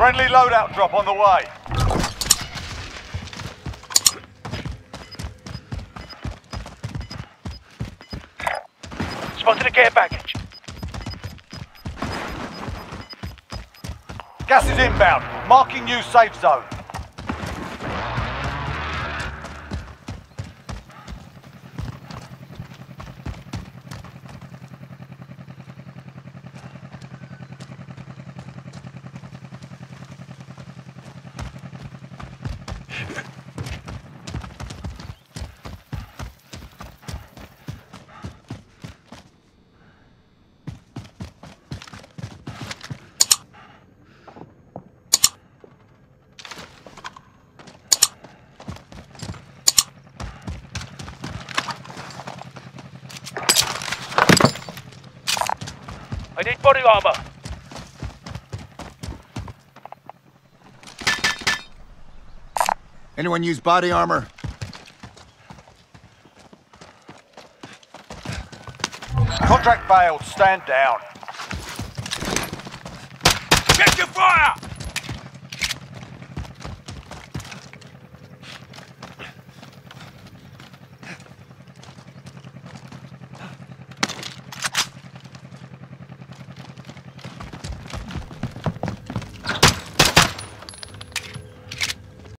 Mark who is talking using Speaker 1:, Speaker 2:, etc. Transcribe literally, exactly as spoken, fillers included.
Speaker 1: Friendly loadout drop on the way.
Speaker 2: Spotted a care package.
Speaker 1: Gas is inbound. Marking new safe zone.
Speaker 2: I need body armor.
Speaker 3: Anyone use body armor?
Speaker 1: Contract failed. Stand down.